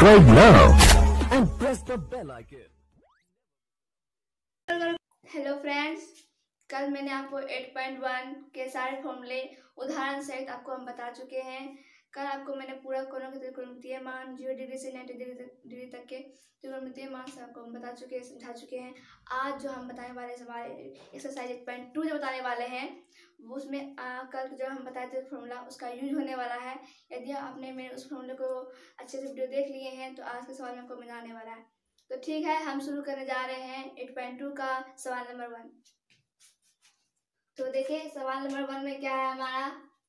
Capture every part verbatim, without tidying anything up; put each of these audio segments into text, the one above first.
Subscribe now and press the bell icon. Hello friends, कल मैंने आपको आठ पॉइंट एक के सारे फॉर्मूले उदाहरण सहित आपको हम बता चुके हैं। कल आपको मैंने पूरा कोनों के त्रिकोणमितीय मान जीरो डिग्री से नब्बे डिग्री तक डिग्री तक के त्रिकोणमितीय मान से आपको हम बता चुके हैं, समझा चुके हैं। आज जो हम बताने वाले सवाल एक्सरसाइज आठ पॉइंट दो जो बताने वाले हैं वो उसमें आ, कल जो हम बताए थे फॉर्मूला उसका यूज होने वाला है। यदि आपने मेरे उस फॉर्मूले को अच्छे से वीडियो देख लिए हैं तो आज के सवाल में आपको मजा आने वाला है। तो ठीक है, हम शुरू करने जा रहे हैं आठ पॉइंट दो का सवाल नंबर वन। तो देखिए सवाल नंबर वन में क्या है हमारा।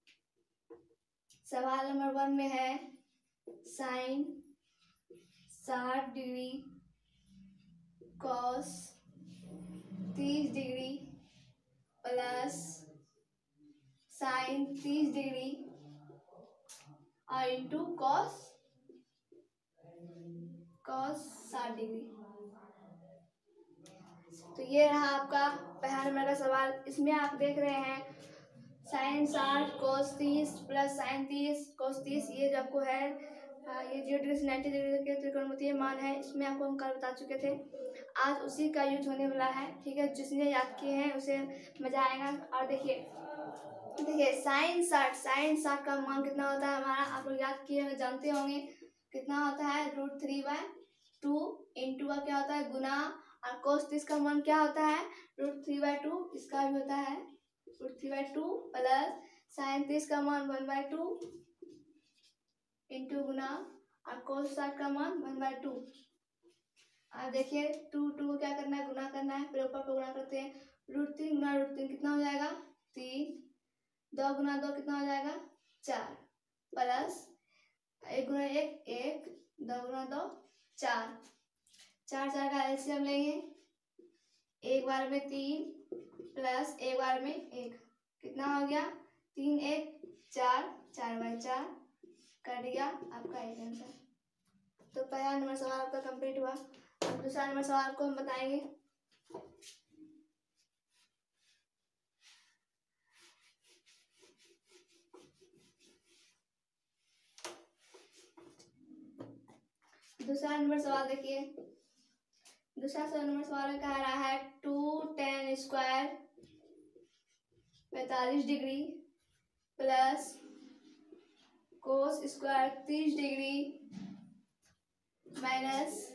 सवाल नंबर वन में है साइन साठ डिग्री कॉस तीस डिग्री प्लस साइन तीस डिग्री और इंटू कॉस कॉस साठ डिग्री। तो ये रहा आपका पहला नंबर का सवाल। इसमें आप देख रहे हैं साइन साठ कोस तीस प्लस साइन तीस कोस तीस, ये जो आपको है ये जीरो डिग्री से नाइन्टी डिग्री के त्रिकोणमितीय मान है। इसमें आपको हम कल बता चुके थे, आज उसी का यूज होने वाला है। ठीक है, जिसने याद किए हैं उसे मजा आएगा। और देखिए देखिए साइन साठ साइन साठ का मान कितना होता है हमारा, आप लोग याद किए होंगे, जानते होंगे कितना होता है, root three by two into का क्या होता है गुना, और कोस तीस का मान क्या होता है रूट थ्री बाय टू, इसका भी होता है root three by two plus sine तीस का मान वन बाय टू इंटू गुना और कोस साठ का मान वन बाय टू। अब देखिए टू टू को क्या करना है, गुना करना है, फिर ऊपर को गुना करते हैं। रूट तीन गुना रूट तीन कितना हो जाएगा तीन, दो गुना दो कितना हो जाएगा चार, प्लस एक गुना एक एक, दो गुना दो चार, चार चार का एलसीएम लेंगे, एक बार में तीन प्लस एक बार में एक, कितना हो गया तीन एक चार, चार बाय चार कट गया आपका एक आंसर। तो पहला नंबर सवाल आपका कंप्लीट हुआ। अब दूसरा नंबर सवाल को हम बताएंगे। दूसरा नंबर सवाल देखिए, दूसरा नंबर सवाल में कह रहा है टू टेन स्क्वायर पैतालीस डिग्री प्लस कोस स्क्वायर तीस डिग्री माइनस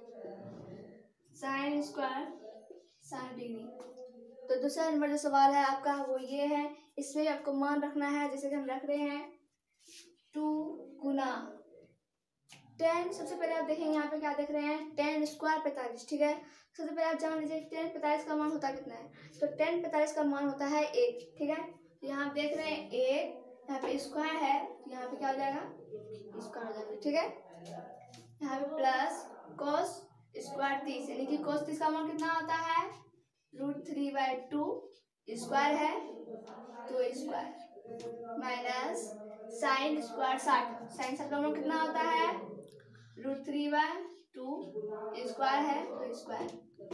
साइन स्क्वायर साठ डिग्री। तो दूसरा नंबर जो सवाल है आपका वो ये है। इसमें आपको मान रखना है, जैसे कि हम रख रहे हैं टू गुना टेन। सबसे पहले आप देखेंगे यहाँ पे क्या देख रहे हैं, टेन स्क्वायर पैंतालीस। ठीक है, सबसे पहले आप जान लीजिए टेन पैंतालीस का मान होता कितना है। तो टेन पैंतालीस का मान होता है एक। ठीक है, तो यहाँ आप देख रहे हैं एक, यहाँ पे स्क्वायर है तो यहाँ पे क्या हो जाएगा स्क्वायर हो जाएगा। ठीक है, यहाँ पे प्लस कोस स्क्वायर तीस, यानी कि कोस तीस का मान कितना होता है root three by two, square है तो स्क्वायर माइनस साइन स्क्वायर साठ, साइन साठ का मान कितना होता है root three by two, square है तो स्क्वायर।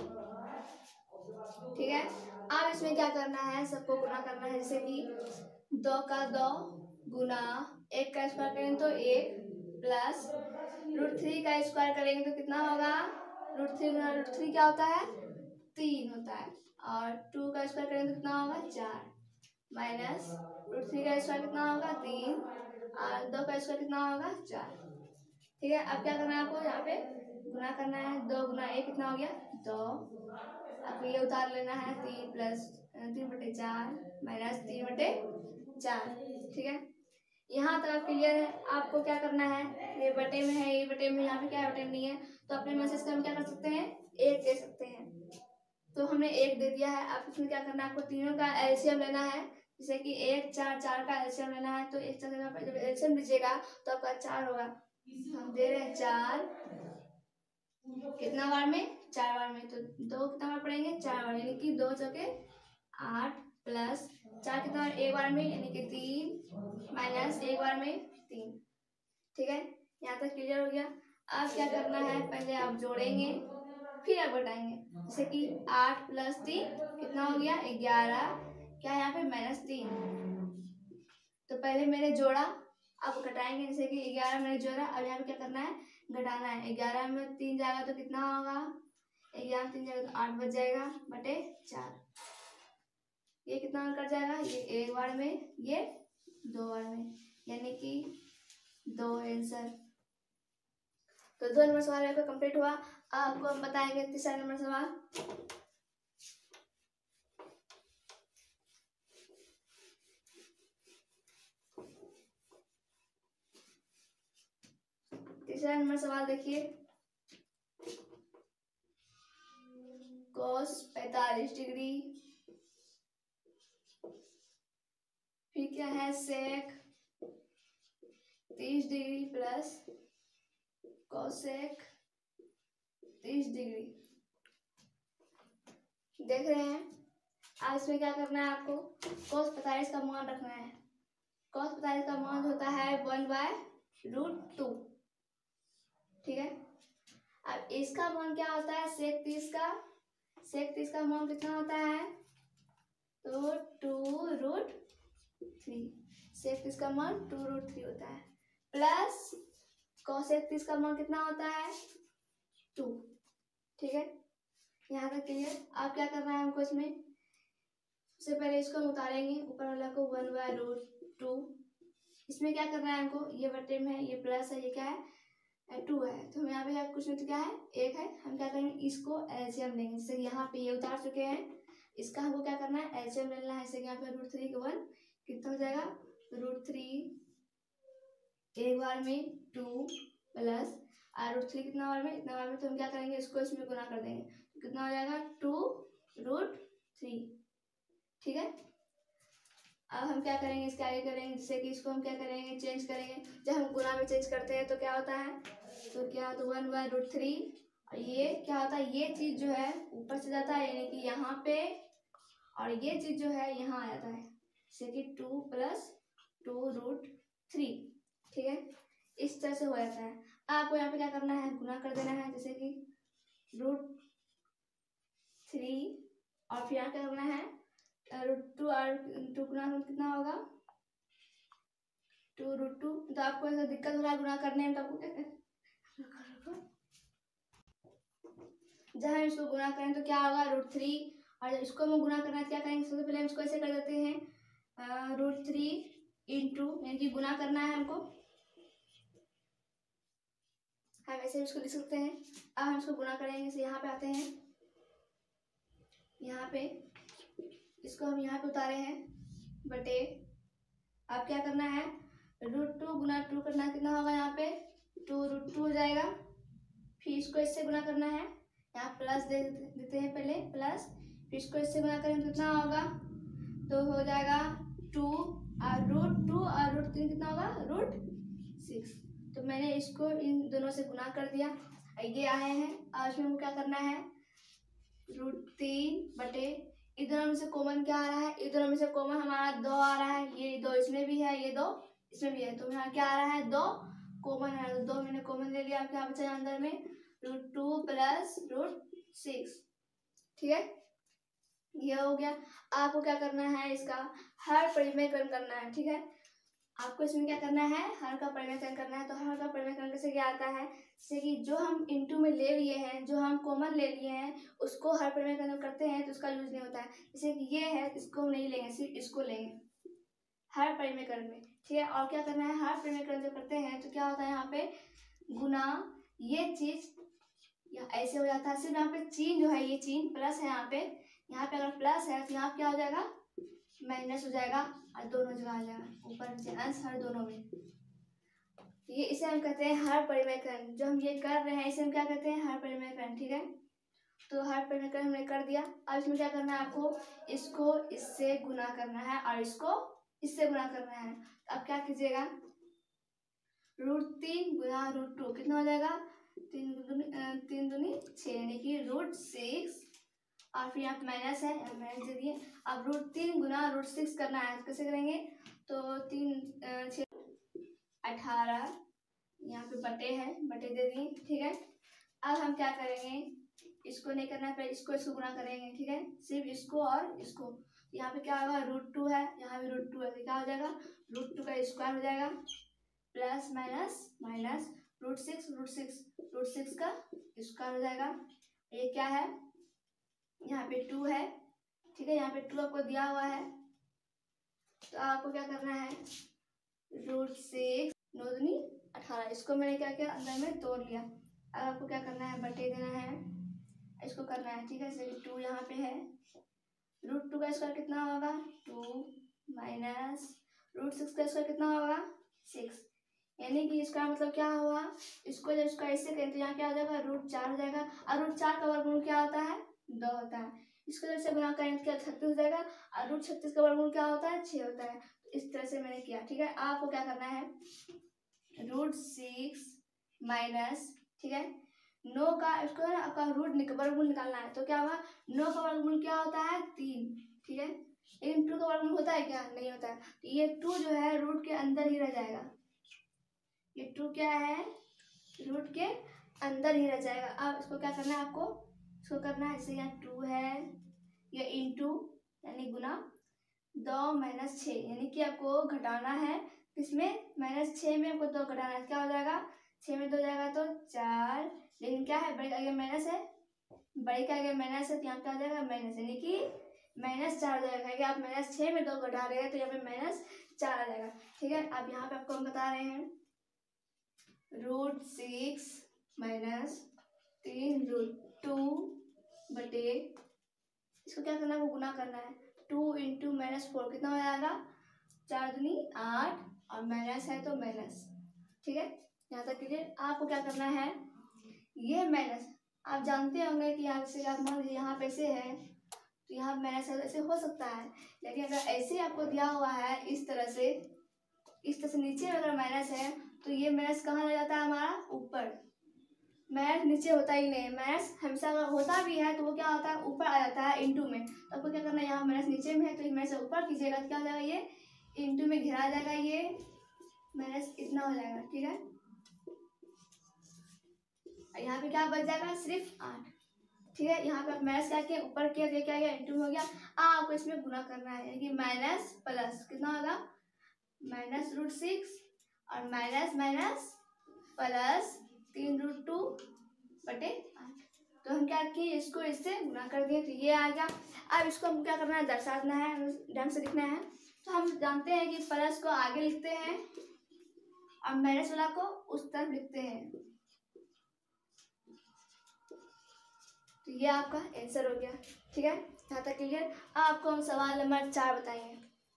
ठीक है, अब इसमें क्या करना है, सबको गुना करना है। जैसे कि दो का दो गुना एक का स्क्वायर करेंगे तो एक प्लस रूट थ्री का स्क्वायर करेंगे तो कितना होगा रूट थ्री गुना रूट थ्री क्या होता है तीन होता है, और टू का स्क्वायर करेंगे तो कितना होगा चार, माइनस रूट थ्री का स्क्वायर कितना होगा तीन और दो का स्क्वायर कितना होगा चार। ठीक है, अब क्या करना है आपको यहाँ पे गुना करना है। दो गुना एक कितना हो गया दो, आपको ये उतार लेना है तीन प्लस तीन बटे चार माइनस तीन बटे चार। ठीक है, यहाँ तक आप क्लियर है। आपको क्या करना है, ये बटे में है ये बटे में, यहाँ पे क्या बटे में नहीं है, तो अपने मैसेज का हम क्या कर सकते हैं एक दे सकते हैं। तो हमने एक दे दिया है। आप इसमें क्या करना है, आपको तीनों का एलसीएम लेना है। जैसे कि एक चार चार का एलसीएम लेना है, तो एक चार का जब एलसीएम लीजिएगा तो आपका चार होगा। हम दे रहे हैं चार कितना बार में चार बार में, तो दो कितना बार पढ़ेंगे चार बार, यानी कि दो चौके आठ प्लस चार कितना बार एक बार में यानी कि तीन माइनस एक बार में तीन। ठीक है, यहाँ तक क्लियर हो गया। अब क्या करना है, पहले आप जोड़ेंगे फिर आप घटाएंगे। जैसे कि आठ प्लस तीन कितना हो गया ग्यारह, क्या यहाँ पे माइनस तीन। तो पहले मैंने जोड़ा अब घटाएंगे, जैसे कि ग्यारह मैंने जोड़ा, अब यहाँ पे क्या करना है, घटाना है। ग्यारह में तीन जाएगा तो कितना होगा, ग्यारह में तीन जाएगा तो आठ बच जाएगा बटे चार। ये कितना कट जाएगा, ये एक बार में, ये दो बार में, यानी कि दो आंसर। तो दो नंबर सवाल आपका कंप्लीट हुआ। अब आपको हम बताएंगे तीसरा नंबर सवाल। तीसरा नंबर सवाल देखिए, कोस पैंतालीस डिग्री, फिर क्या है सेक तीस डिग्री प्लस कोसेक तीस डिग्री। देख रहे हैं। अब इसमें क्या करना है आपको, कोस पैंतालीस का मान रखना है। कोस पैंतालीस का मान होता है वन बाय रूट टू, ठीक है। अब इसका मान क्या होता है, सेक तीस का, सेक तीस का मान कितना होता है, तो टू रूट थ्री। सेक तीस का मान टू रूट थ्री होता है, प्लस कोसेक तीस का मान कितना होता है, टू, ठीक है। यहाँ तक क्लियर। आप क्या करना है हमको, इसमें सबसे पहले इसको हम उतारेंगे, ऊपर वाला को वन बाय रूट टू। इसमें क्या करना है हमको, ये बटे में है, ये प्लस है, ये क्या है, टू है, तो हम यहाँ पे कुछ नहीं तो क्या है, एक है। हम क्या करेंगे, इसको एलसीएम लेंगे। जैसे यहाँ पे ये उतार चुके हैं, इसका हमको क्या करना है, एलसीएम लेना है। जैसे यहाँ पे रूट थ्री का वन कितना हो जाएगा, रूट थ्री एक बार में टू प्लस और रूट थ्री कितना बार में, इतना बार में, तो हम क्या करेंगे, इसको इसमें गुना कर देंगे, तो कितना हो जाएगा, टू रूट थ्री, ठीक है। अब हम क्या करेंगे, इसके आगे करेंगे, जैसे कि इसको हम क्या करेंगे, चेंज करेंगे। जब हम गुना में चेंज करते हैं तो क्या होता है, तो क्या, तो वन बाय रूट थ्री, और ये क्या होता है, ये चीज जो है ऊपर से जाता है, यानी कि यहाँ पे, और ये चीज जो है यहाँ आ जाता है, जैसे कि two plus two root three, ठीक है। इस तरह से हो जाता है। आपको यहाँ पे क्या करना है, गुना कर देना है, जैसे कि रूट थ्री, और फिर यहाँ क्या करना है, रूट टू और टू गुना कितना होगा, टू रूट टू। तो आपको ऐसा दिक्कत हो रहा है गुना करने में, तो आपको क्या करें, जब हम इसको गुना करें तो क्या होगा, रूट थ्री, और जब इसको हम गुना करना है क्या करेंगे, सबसे पहले हम इसको ऐसे कर देते हैं, रूट थ्री इंटू, यानी कि गुना करना है हमको, हम ऐसे इसको लिख सकते हैं। अब हम इसको गुना करेंगे, जैसे यहाँ पे आते हैं, यहाँ पे इसको हम यहाँ पे उतारे हैं बटे, अब क्या करना है, रूट टू गुना टू करना है, कितना होगा यहाँ पे, टू रूट टू हो जाएगा। फिर इसको इससे गुना करना है, यहाँ प्लस दे देते हैं पहले, प्लस, फिर इसको इससे गुना करें तो कितना होगा, तो हो जाएगा टू और रूट टू और रूट तीन कितना होगा, रूट सिक्स। तो मैंने इसको इन दोनों से गुना कर दिया, ये आए हैं। और इसमें क्या करना है, रूट तीन बटे, इधर में से कॉमन क्या आ रहा है, इधर में से कॉमन हमारा दो आ रहा है, ये दो इसमें भी है, ये दो इसमें भी है, तो यहाँ क्या आ रहा है, दो कॉमन है, तो दो मैंने कॉमन ले लिया। क्या बचा अंदर में, root two plus root six, ठीक है, ये हो गया। आपको क्या करना है, इसका हर परिमेयकरण करना है, ठीक है। आपको इसमें क्या करना है, हर का परिमेयकरण करना है। तो हर का परिमेयकरण कैसे क्या आता है, जैसे कि जो हम इनटू में ले लिए हैं, जो हम कॉमन ले लिए हैं, उसको हर परिमेयकरण करते हैं तो उसका यूज नहीं होता है। जैसे कि ये है, इसको हम नहीं लेंगे, सिर्फ इसको लेंगे हर परिमेयकरण में, ठीक है। और क्या करना है, हर परिमेयकरण जब करते हैं तो क्या होता है, यहाँ पे गुना, ये चीज या ऐसे हो जाता है, सिर्फ यहाँ पे चिन्ह जो है, ये चिन्ह प्लस है, यहाँ पे यहाँ पे अगर प्लस है तो यहाँ क्या हो जाएगा, माइनस हो जाएगा, और दोनों जगह आ जाएगा, ऊपर नीचे अंश हर दोनों में। ये इसे हम कहते हैं हर परिमेयकरण। जो हम ये कर रहे हैं इसे हम क्या कहते हैं, हर परिमेयकरण, ठीक है। तो हर परिमेयकरण हमने कर दिया। अब इसमें क्या करना है आपको, इसको इससे गुना करना है और इसको इससे गुना करना है। तो अब क्या कीजिएगा, रूट तीन गुना रूट टू कितना हो जाएगा, तीन दूनी तीन दूनी छः, यानी कि रूट सिक्स, और फिर यहाँ पे माइनस है, यहाँ माइनस दे दिए। अब रूट तीन गुना रूट सिक्स करना है, कैसे करेंगे, तो तीन छः अठारह, यहाँ पे बटे है, बटे दे दिए, ठीक है। अब हम क्या करेंगे, इसको नहीं करना है, पहले इसको इसको गुना करेंगे, ठीक है, सिर्फ इसको और इसको। यहाँ पे क्या होगा, रूट टू है, यहाँ भी रूट टू है, तो क्या हो जाएगा, रूट टू का स्क्वायर हो जाएगा, plus minus minus root six root six root six का स्क्वायर हो जाएगा। ये क्या है, यहाँ पे टू है, ठीक है, यहाँ पे टू आपको दिया हुआ है, तो आपको क्या करना है, रूट सिक्स नौ दूनी अठारह, इसको मैंने क्या किया अंदर में तोड़ लिया। अब आपको क्या करना है, बटे देना है, इसको करना है, ठीक है। जैसे टू यहाँ पे है, रूट टू का स्क्वायर कितना होगा, टू माइनस रूट सिक्स का स्क्वायर कितना होगा, सिक्स, यानी कि इसका मतलब क्या हुआ, इसको जब इसका ऐसे करें तो यहाँ क्या हो जाएगा, रूट चार हो जाएगा, और रूट चार का वर्गमूल क्या होता है, दो होता है। इसको जब से गुना करें तो क्या छत्तीस हो जाएगा, और रूट छत्तीस का वर्गमूल क्या होता है, छः होता है। तो इस तरह से मैंने किया, ठीक है। आपको क्या करना है, रूट सिक्स माइनस, ठीक है, नौ का इसको ना आपका रूट निक, वर्गमूल निकालना है, तो क्या हुआ, नौ का वर्गमूल क्या होता है, तीन, ठीक है, लेकिन टू का वर्गमूल होता है क्या, नहीं होता है। तो ये टू जो है रूट के अंदर ही रह जाएगा, ये टू क्या है, रूट के अंदर ही रह जाएगा। अब इसको क्या करना है, आपको इसको करना है, जैसे यहाँ टू है, ये इंटू यानी गुना दो माइनस छः, यानी कि आपको घटाना है, इसमें माइनस छः में आपको दो घटाना है, क्या हो जाएगा, छः में दो जाएगा तो चार, लेकिन क्या है, बड़े का आगे माइनस है, बड़े का आगे माइनस है, तो यहाँ क्या हो जाएगा, माइनस, यानी कि माइनस चार हो जाएगा, कि आप माइनस छः में दो घटा रहे हैं तो यहाँ पे माइनस चार आ जाएगा, ठीक है। अब यहाँ पे आपको हम बता रहे हैं, रूट सिक्स माइनस तीन रूट टू बटे, इसको क्या करना है, वो गुना करना है, टू इंटू माइनस फोर कितना हो जाएगा, चार दूनी आठ, और माइनस है तो माइनस, ठीक है, यहाँ तक क्लियर। आपको क्या करना है, ये माइनस आप जानते होंगे कि यहाँ से आप मान लीजिए यहाँ पे से है तो यहाँ माइनस है, ऐसे हो सकता है, लेकिन अगर ऐसे आपको दिया हुआ है इस तरह से, इस तरह से नीचे अगर माइनस है तो ये माइनस कहाँ लग जाता है, हमारा ऊपर, माइनस नीचे होता ही नहीं है, माइनस हमेशा अगर होता भी है तो वो क्या होता है, ऊपर आ जाता है इंटू में। तो आपको क्या करना है, यहाँ माइनस नीचे में है तो माइनस ऊपर कीजिएगा, क्या हो जाएगा, ये इंटू में घिरा जाएगा, ये माइनस इतना हो जाएगा, ठीक है। यहाँ पे क्या बच जाएगा, सिर्फ आठ, ठीक है। यहाँ पे माइनस क्या किया, ऊपर किया, क्या गया, इंटू में हो गया। आपको इसमें गुना करना है, यानी कि माइनस प्लस कितना होगा, माइनस रूट सिक्स और माइनस माइनस प्लस तीन रूट टू बटे आठ। तो हम क्या किए, इसको इससे गुना कर दिए, तो ये आ गया। अब इसको हम क्या करना है, दर्शाना है, ढंग से लिखना है। तो हम जानते हैं कि प्लस को आगे लिखते हैं और माइनस वाला को उस तरफ लिखते हैं, तो ये आपका आंसर हो गया, ठीक है, यहाँ तक क्लियर। आपको हम सवाल नंबर चार बताएंगे।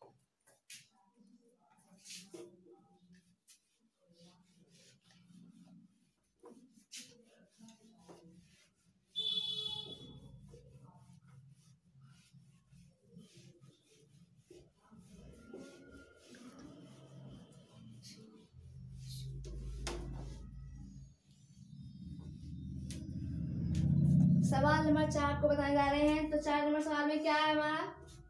सवाल नंबर चार आपको बताने जा रहे हैं। तो चार नंबर सवाल में क्या है हमारा,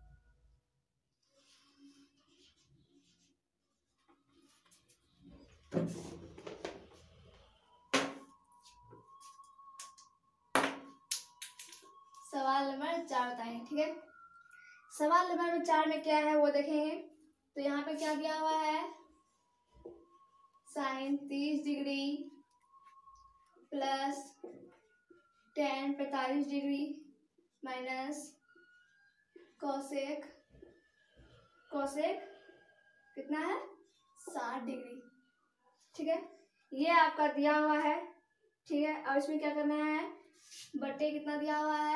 सवाल नंबर चार बताएंगे, ठीक है। सवाल नंबर चार में क्या है वो देखेंगे। तो यहाँ पे क्या दिया हुआ है, साइन तीस डिग्री प्लस टेन पैंतालीस डिग्री माइनस कोसेक, कोसेक कितना है, साठ डिग्री, ठीक है। ये आपका दिया हुआ है, ठीक है। अब इसमें क्या करना है, बटे कितना दिया हुआ है,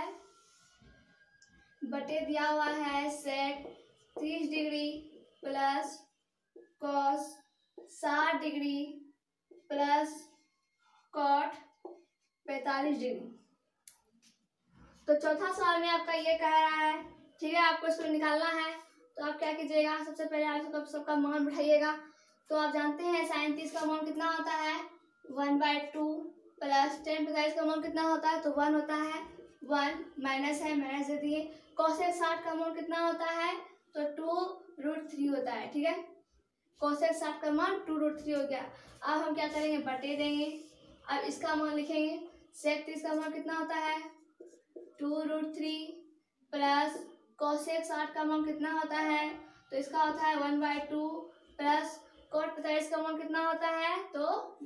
बटे दिया हुआ है सेक तीस डिग्री प्लस कॉस साठ डिग्री प्लस कॉट पैंतालीस डिग्री। तो चौथा सवाल में आपका ये कह रहा है, ठीक है, आपको इसको निकालना है। तो आप क्या कीजिएगा, सबसे पहले आप सबका सबका मान बैठाइएगा। तो आप जानते हैं साइन तीस का मान कितना होता है, one by two plus tan पैंतालीस का मान कितना होता है, तो वन होता है, वन माइनस है, माइनस दे दिए। कोसेक साठ का मान कितना होता है, तो टू रूट थ्री होता है, ठीक है। कोसेक साठ का मान टू रूट थ्री हो गया। अब हम क्या करेंगे, बटे देंगे। अब इसका मान लिखेंगे, सेक तीस का मान कितना होता है, two root three plus cosec साठ का मान कितना होता है, तो इसका होता है one by two plus cot पैंतालीस का मान कितना होता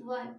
वन।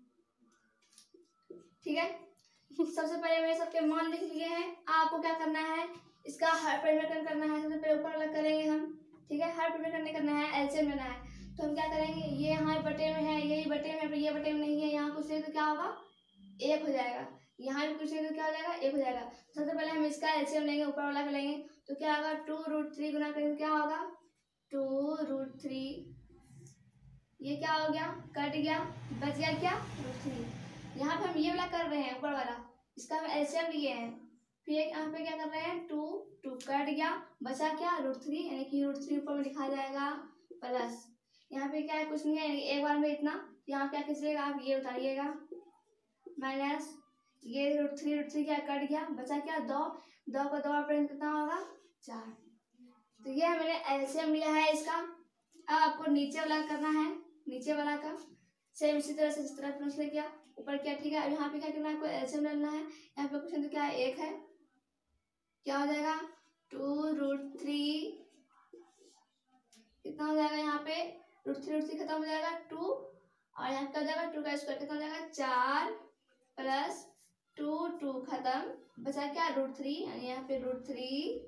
ठीक है, सबसे पहले मैंने सबके मान लिख लिए हैं। आपको क्या करना है, इसका हर परिवर्तन करना है। सबसे पहले ऊपर वाला करेंगे हम। ठीक है, हर परिवर्तन करना है, एलसीएम लेना है। तो हम क्या करेंगे, ये यहाँ बटे में है, यही बटे में, ये बटे में नहीं है, यहाँ कुछ नहीं तो क्या होगा, एक हो जाएगा। यहाँ भी कुछ नहीं तो क्या हो जाएगा, एक हो जाएगा। सबसे पहले हम इसका एलसीएम लेंगे, ऊपर वाला का लेंगे। तो क्या होगा, टू रूट थ्री गुना करेंगे क्या होगा, टू रूट थ्री। ये क्या हो गया, कट गया, बच गया क्या, रूट थ्री। यहाँ पे हम ये वाला कर रहे हैं, ऊपर वाला, इसका हम एलसीएम लिए हैं। फिर यहाँ पे क्या कर रहे हैं, टू टू कट गया, बचा क्या, रूट थ्री, यानी कि रूट थ्री ऊपर में लिखा जाएगा प्लस। यहाँ पे क्या है, कुछ नहीं है, यानी एक बार में इतना। यहाँ क्या खींचिएगा, आप ये उतारिएगा, माइनस ये रूट थ्री, रूट थ्री क्या कट गया, बचा क्या, दो, दो का दो पर कितना होगा, चार। तो ये मैंने एलसीएम लिया है इसका। अब आपको नीचे वाला करना है, नीचे वाला का सेम इसी तरह से, जिस तरह प्लस किया ऊपर किया। ठीक है, अब यहाँ पे क्या करना है, आपको एलसीएम लेना है। यहाँ पे क्वेश्चन तो क्या है, एक है, क्या हो जाएगा, टू रूट थ्री कितना हो जाएगा, यहाँ पे रूट थ्री रूट थ्री खत्म हो जाएगा, टू, और यहाँ पे हो जाएगा टू का स्क्वायर कितना हो जाएगा, चार, प्लस टू टू खत्म, बचा क्या, रूट थ्री, यानी यहाँ पे रूट थ्री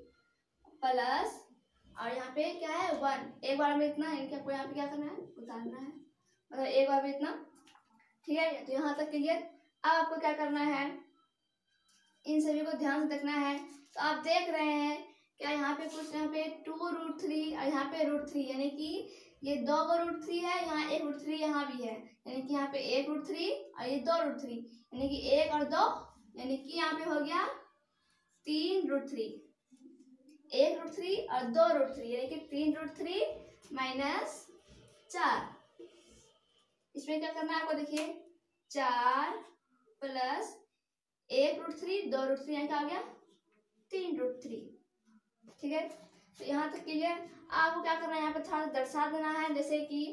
प्लस, और यहाँ पे क्या है, वन। एक बार में इतना, यानी कि आपको यहाँ पे क्या करना है, उतारना है, मतलब एक बार में इतना। ठीक है, तो यहाँ तक क्लियर। अब आपको क्या करना है, इन सभी को ध्यान से देखना है। तो आप देख रहे हैं क्या, यहाँ पे कुछ, यहाँ पे टू रूट थ्री और यहाँ पे रूट थ्री, यानी कि ये दो का रूट थ्री है, यहाँ एक रूट थ्री यहाँ भी है, यानी कि यहाँ पे एक रूट थ्री और ये दो रूट थ्री, यानी कि एक और दो, यानी कि यहाँ पे हो गया तीन रूट थ्री, एक रूट थ्री और दो रूट थ्री, यानी कि तीन रूट थ्री माइनस चार। इसमें क्या करना है आपको, देखिए, चार प्लस एक रूट थ्री, दो रूट थ्री, यहाँ क्या आ गया, तीन रूट थ्री। ठीक है, तो यहाँ तक क्लियर। आपको क्या करना है, यहाँ पे थोड़ा दर्शा देना है, जैसे कि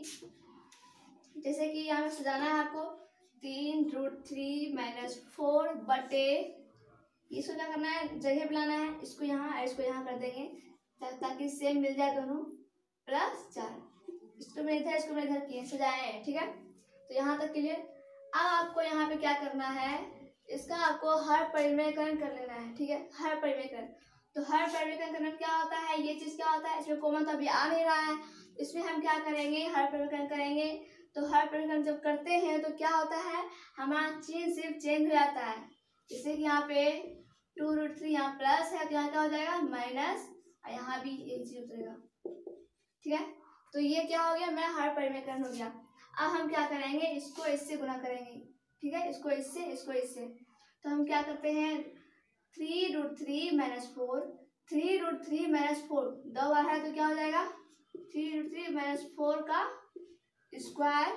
जैसे कि यहाँ पे सजाना है आपको, तीन रूट थ्री माइनस फोर बटे, इसको क्या करना है, जगह पे लाना है, इसको यहाँ और इसको यहाँ कर देंगे, ता, ताकि सेम मिल जाए दोनों, प्लस चार। इसको मैं इधर, इसको मैं इधर किए सजाए हैं। ठीक है, तो यहाँ तक क्लियर। अब आपको यहाँ पे क्या करना है, इसका आपको हर परिमेयकरण कर लेना है। ठीक है, हर परिमेयकरण। तो हर परिमेयकरण करना क्या होता है, ये चीज क्या होता है, इसमें कॉमन तो अभी आ नहीं रहा है, इसमें हम क्या करेंगे, हर परिमेयकरण करेंगे। तो हर परिमेयकरण जब करते हैं तो क्या होता है, हमारा चीज सिर्फ चेंज हो जाता है। जैसे कि यहाँ पे टू रूट थ्री यहाँ प्लस है, तो यहाँ क्या हो जाएगा, माइनस, और यहाँ भी यही चीज उतरेगा। ठीक है, तो ये क्या हो गया, मेरा हर परिमेयकरण हो गया। अब हम क्या करेंगे, इसको इससे गुना करेंगे। ठीक है, इसको इससे, इसको इससे। तो हम क्या करते हैं, three root three minus four, three root three minus four, दो बार है तो क्या हो जाएगा, three root three minus four का स्क्वायर,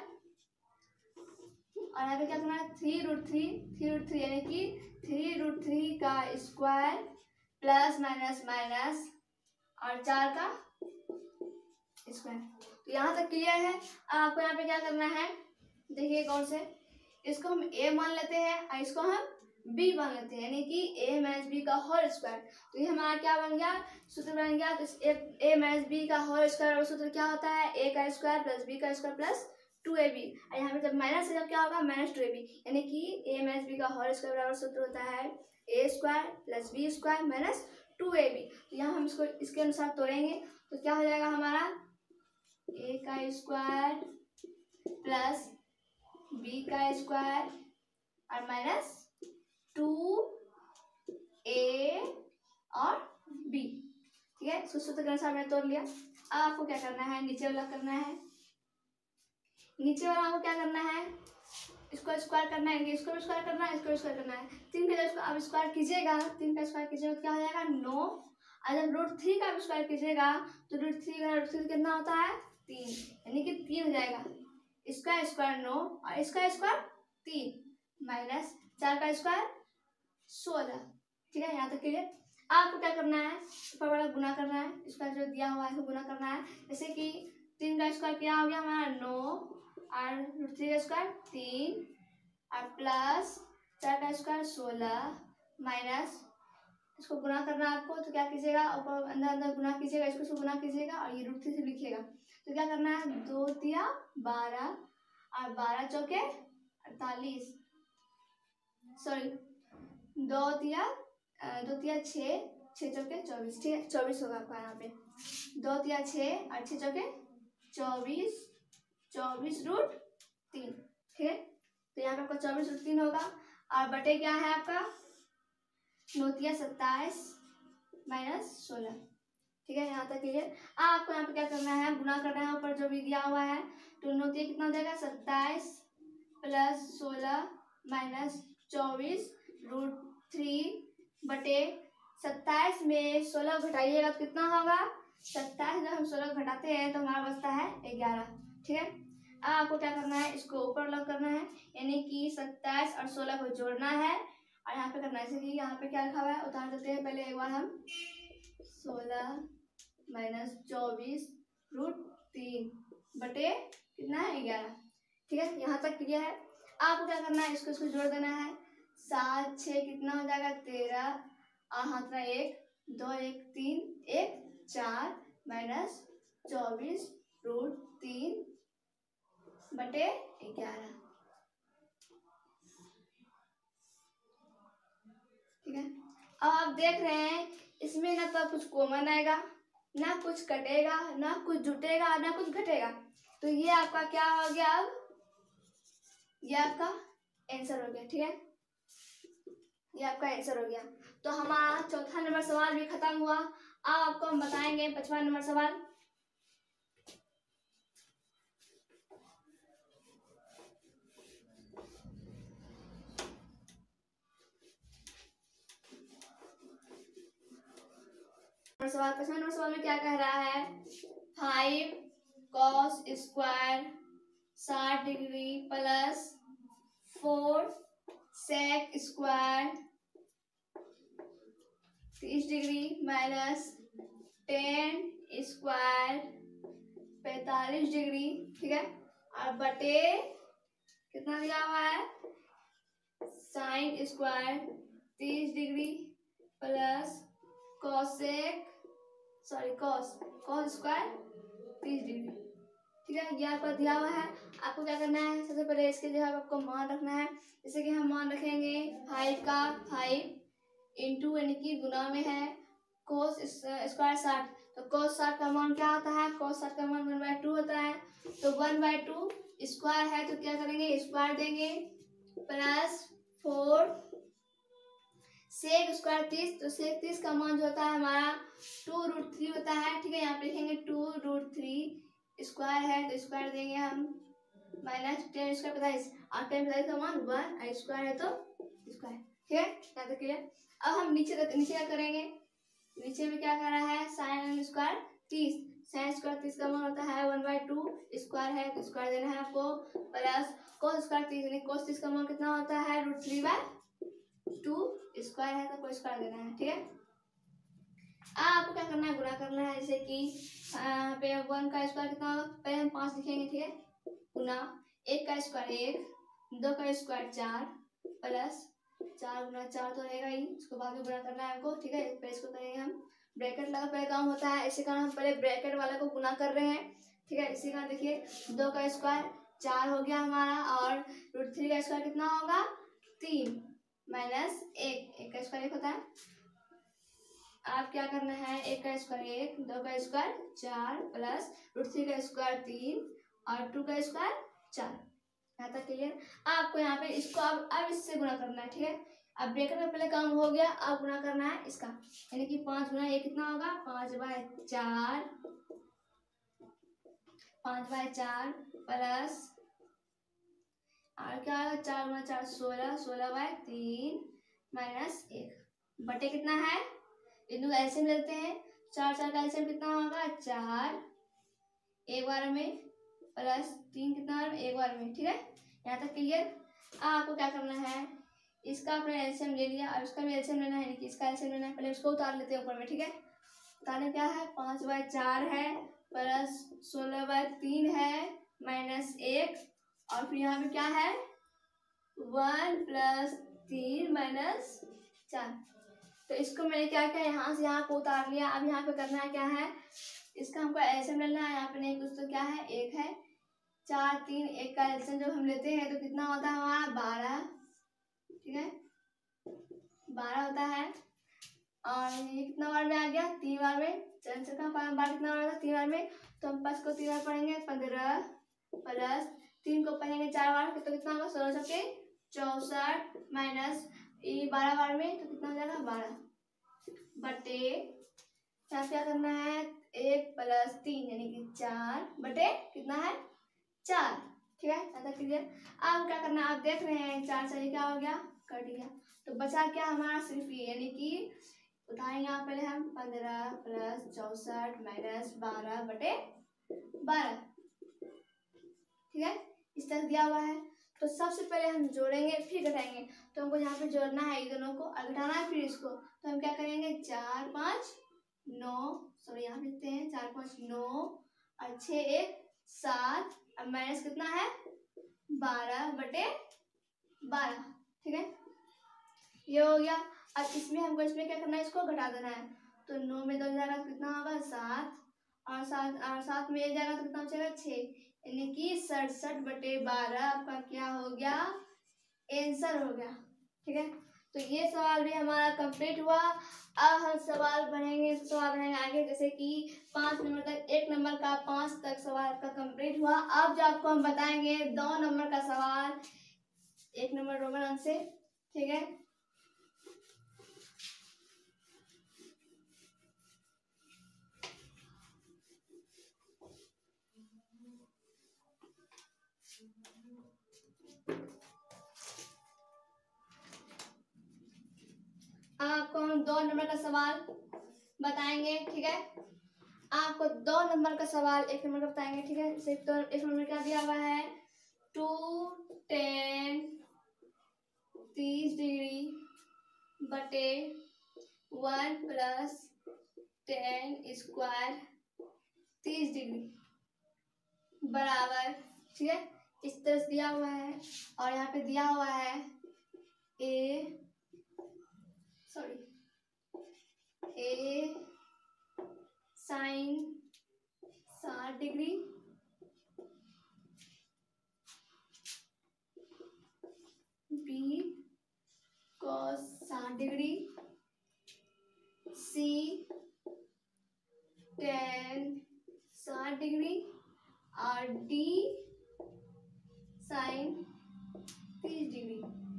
और यहाँ पे क्या करना है, three root three, three root three यानी कि थ्री रूट थ्री का स्क्वायर प्लस माइनस माइनस और चार का स्क्वायर। तो यहाँ तक क्लियर है। आपको यहाँ पे क्या करना है, देखिए कौन से, इसको हम a मान लेते हैं और इसको हम b मान लेते हैं, यानी कि a माइनस बी का होल स्क्वायर। तो ये हमारा क्या बन गया, सूत्र बन गया। तो a माइनस बी का होल स्क्वायर और सूत्र क्या होता है, a का स्क्वायर प्लस b का square plus two A B. और यहाँ पे जब माइनस है जब क्या होगा, माइनस टू ए बी, यानी कि a माइनस बी का होल स्क्वायर बराबर सूत्र होता है a square plus B square minus two A B. तो यहाँ हम इसको इसके अनुसार तोड़ेंगे तो क्या हो जाएगा हमारा, a का स्क्वायर प्लस b का स्क्वायर और माइनस टू ए और b। ठीक है, इसको सूत्र के अनुसार मैंने तोड़ लिया। अब आपको क्या करना है, नीचे वाला करना है। नीचे वाला आपको क्या करना है, इसको स्क्वायर करना है, इसको भी स्क्वायर करना है, इसको भी स्क्वायर करना है। तीन का जब आप स्क्वायर कीजिएगा, तीन का स्क्वायर कीजिएगा तो क्या हो जाएगा, नौ। और जब रूट थ्री का स्क्वायर कीजिएगा तो रूट थ्री का रूट थ्री कितना होता है, तीन, यानी कि तीन हो जाएगा। इसका स्क्वायर नौ और इसका स्क्वायर तीन माइनस चार का स्क्वायर सोलह। ठीक है, यहाँ तक क्लियर। आपको क्या करना है, ऊपर वाला गुना करना है, इसका जो दिया हुआ है वो गुना करना है। जैसे कि तीन का स्क्वायर क्या हो गया हमारा, नौ, और रूट थ्री का स्क्वायर तीन, और प्लस चार का स्क्वायर सोलह, माइनस इसको गुना करना है आपको। तो क्या कीजिएगा, ऊपर अंदर अंदर गुना कीजिएगा, इसको इसको गुना कीजिएगा और ये रूट थ्री से लिखिएगा। तो क्या करना है, दो तिया बारह और बारह चौके अड़तालीस, सॉरी दो तिया दो तिया छः, छः चौके चौबीस, ठीक है चौबीस होगा आपका यहाँ पे। दो तिया छः और छः चौके चौबीस, चौबीस रूट तीन, ठीक है। तो यहाँ पे आपका चौबीस रूट तीन होगा। और बटे क्या है आपका नौ तिया सत्ताईस माइनस सोलह, ठीक है यहाँ तक क्लियर। आपको यहाँ पे क्या करना है, गुना करना है ऊपर जो भी दिया हुआ है। तो नौ तिया कितना हो जाएगा सत्ताईस प्लस सोलह माइनस चौबीस रूट थ्री बटे सत्ताईस में सोलह घटाइएगा तो कितना होगा, सत्ताईस जब हम सोलह घटाते हैं तो हमारा बचता है ग्यारह, ठीक है। अब आपको क्या करना है, इसको ऊपर लग करना है, यानी कि सत्ताईस और सोलह को जोड़ना है। और यहाँ पे करना है, जैसे कि यहाँ पे क्या लिखा हुआ है उतार देते हैं पहले एक बार हम, सोलह माइनस चौबीस रूट तीन बटे कितना है ग्यारह, ठीक है यहाँ तक क्लियर है। आपको क्या करना है, इसको इसको जोड़ देना है। सात छः कितना हो जाएगा तेरह, और हाथ में एक, दो एक तीन, एक चार माइनस चौबीस रूट तीन बटे ग्यारह, ठीक है। अब आप देख रहे हैं इसमें ना तो कुछ कॉमन आएगा, ना कुछ कटेगा, ना कुछ जुटेगा, ना कुछ घटेगा। तो ये आपका क्या हो गया, अब ये आपका आंसर हो गया, ठीक है ये आपका आंसर हो गया। तो हमारा चौथा नंबर सवाल भी खत्म हुआ। अब आपको हम बताएंगे पांचवा नंबर सवाल। सवाल पांचवा नंबर सवाल में क्या कह रहा है, फाइव कॉस स्क्वायर साठ degree plus four sec square तीस डिग्री माइनस टेन स्क्वायर पैंतालीस डिग्री, ठीक है। और बटे कितना दिया हुआ है, साइन स्क्वायर तीस degree plus cosec sorry cos cos square तीस डिग्री, ठीक है ये आपको दिया हुआ है। आपको क्या करना है, सबसे पहले इसके लिए आपको मान रखना है। जैसे कि हम मान रखेंगे फाइव का फाइव इंटू यानी कि गुना में है कोस स्क्वायर साठ, तो कोस साठ का मान क्या होता है, कोस साठ का मान वन बाई टू होता है। तो वन बाई टू स्क्वायर है तो क्या करेंगे, स्क्वायर देंगे प्लस फोर सेक स्क्वायर तीस, तो सेक तीस का मान जो होता है हमारा टू रूट थ्री होता है, ठीक है यहाँ पे लिखेंगे टू रूट थ्री स्क्वायर है तो स्क्वायर देंगे हम माइनस टेन स्क्वायर पैंतालीस, और टेन पैंतालीस का मान वन और स्क्वायर है तो स्क्वायर, ठीक है यहाँ तक क्लियर। अब हम नीचे नीचे क्या करेंगे, नीचे में क्या कर रहा है साइन स्क्वायर तीस, साइन स्क्वायर तीस का मान होता है वन बाई टू स्क्वायर है तो स्क्वायर देना है आपको प्लस कोस स्क्वायर तीस यानी कोस तीस का मान कितना होता है root three by two square है तो कोई स्क्वायर देना है, ठीक है। आपको क्या करना है, गुणा करना है। जैसे कि यहाँ पे वन का स्क्वायर कितना होगा, पहले हम पाँच लिखेंगे, ठीक है गुना एक का स्क्वायर एक, दो का स्क्वायर चार प्लस चार गुना चार तो रहेगा ही, इसको बाद में गुणा करना है हमको, ठीक है। पहले इसको करेंगे हम ब्रैकेट लगा पहले काम होता है, इसी कारण हम पहले ब्रैकेट वाले को गुना कर रहे हैं, ठीक है। इसी कारण देखिए दो का स्क्वायर चार हो गया हमारा, और रूट थ्री का स्क्वायर कितना होगा तीन माइनस एक, एक का स्क्वायर एक होता है। आप क्या करना है, एक का स्क्वायर एक, दो का स्क्वायर चार प्लस रूट थ्री का स्क्वायर तीन और टू का स्क्वायर चार, यहाँ तक क्लियर। आपको यहाँ पे इसको अब अब इससे गुणा करना है, ठीक है। अब ब्रैकेट में पहले काम हो गया, अब गुणा करना है इसका, यानी कि पाँच गुना एक कितना होगा पाँच बाय चार, पाँच बाय चार प्लस और क्या होगा चार गुना चार सोलह, सोलह बाय तीन माइनस एक बटे कितना है, इन एलसीएम लेते हैं, चार चार का एलसीएम कितना होगा चार एक बार में प्लस तीन कितना बार में एक बार में, ठीक है यहाँ तक क्लियर। आपको क्या करना है, इसका आपने एलसीएम ले लिया और इसका भी एलसीएम लेना है, कि इसका एलसीएम लेना है, पहले उसको उतार लेते हैं ऊपर में, ठीक है। उतारने क्या है पाँच बाय चार है प्लस सोलह बाय तीन है माइनस एक, और फिर यहाँ पे क्या है वन प्लस तीन माइनस चार। तो इसको मैंने क्या किया यहाँ से यहाँ को उतार लिया। अब यहाँ पे करना है क्या है, इसका हमको एलसीएम लेना है, यहाँ पे नहीं कुछ तो क्या है एक है चार तीन एक का एलसीएम जब हम लेते हैं तो कितना होता है हमारा बारह, ठीक है, बारह होता है। और ये कितना बार में आ गया, तीन बार में, चरण का बार कितना बार था, तीन बार में, तो हम पाँच को तीन बार पढ़ेंगे, पंद्रह प्लस तीन को पढ़ेंगे चार बार तो कितना होगा, सोलह सौ के चौसठ माइनस ये बारह बार में तो कितना हो जाएगा, बारह बटे यहाँ क्या करना है, एक प्लस तीन यानी कि चार बटे कितना है, चार, ठीक है, ऐसा क्लियर। अब क्या करना है, आप देख रहे हैं चार से क्या हो गया, कट गया, तो बचा क्या हमारा, सिर्फ ये, यानी कि उठाएंगे यहाँ पहले हम पंद्रह प्लस चौसठ माइनस बारह बटे बारह, ठीक है, इस तरह दिया हुआ है। तो सबसे पहले हम जोड़ेंगे फिर घटाएंगे, तो हमको यहाँ पे जोड़ना है ये दोनों को और घटाना है फिर इसको, तो हम क्या करेंगे, चार पाँच नौ, सॉरी यहाँ लिखते हैं चार पाँच नौ और छः एक सात, अब माइनस कितना है, बारह बटे बारह, ठीक है, ये हो गया। अब इसमें हमको इसमें क्या करना है, इसको घटा देना है, तो नौ में दो जाएगा तो कितना होगा, सात, और सात और सात में एक जाएगा तो कितना बचेगा, छः, यानी कि सड़सठ बटे बारह आपका क्या हो गया, आंसर हो गया, ठीक है। तो ये सवाल भी हमारा कंप्लीट हुआ। अब हम सवाल बढ़ेंगे, सवाल बढ़ेंगे आगे, जैसे कि पाँच नंबर तक, एक नंबर का पाँच तक सवाल आपका कंप्लीट हुआ। अब जो आपको हम बताएंगे दो नंबर का सवाल, एक नंबर रोमन अंक से, ठीक है। आपको हम दो नंबर का सवाल बताएंगे, ठीक है। आपको दो नंबर का सवाल एक नंबर का बताएंगे, ठीक है। जैसे तो एक नंबर क्या दिया हुआ है, टू टेन तीस डिग्री बटे वन प्लस टेन स्क्वायर तीस डिग्री बराबर, ठीक है, इस तरह से दिया हुआ है। और यहाँ पे दिया हुआ है ए सॉरी ए साइन साठ डिग्री बी कॉस साठ डिग्री सी टेन साठ डिग्री और डी साइन तीस डिग्री।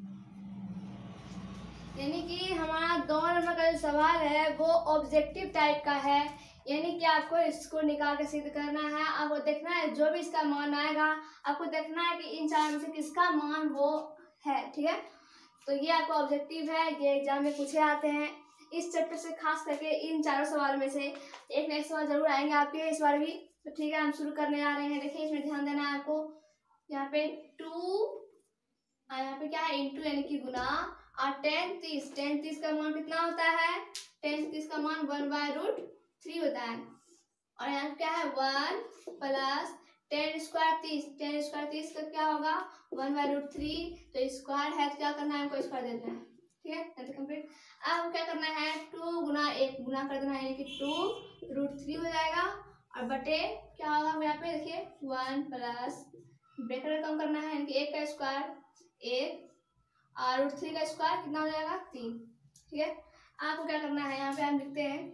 यानी कि हमारा दो नंबर का जो सवाल है वो ऑब्जेक्टिव टाइप का है, यानी कि आपको इसको निकाल के सिद्ध करना है। आपको देखना है जो भी इसका मान आएगा, आपको देखना है कि इन चारों में से किसका मान वो है, ठीक है। तो ये आपका ऑब्जेक्टिव है, ये एग्जाम में पूछे आते हैं। इस चैप्टर से खास करके इन चारों सवाल में से एक ना एक सवाल जरूर आएंगे आपके इस बार भी। तो ठीक है, हम शुरू करने जा रहे हैं। देखिए इसमें ध्यान देना है आपको, यहाँ पे टू यहाँ पे क्या है, इंटू यानी कि गुना, और टेन तीस, टेन तीस का मान कितना होता है, टेन तीस का मान वन बाय रूट थ्री होता है। और यहाँ पे क्या है, वन प्लस टेन स्क्वायर तीस, टेन स्क्वायर तीस का क्या होगा, वन बाय रूट थ्री, तो स्क्वायर है तो क्या करना है, हमको स्क्वायर देना है, ठीक है, कंप्लीट। अब क्या करना है, टू गुना एक गुना कर देना है, यानी कि टू रूट थ्री हो जाएगा, और बटे क्या होगा यहाँ पे देखिए वन प्लस ब्रैकेट कम करना है, यानी कि एक का स्क्वायर एक और रूट थ्री का स्क्वायर कितना हो जाएगा, तीन, ठीक है। आपको क्या करना है, यहाँ पे हम लिखते हैं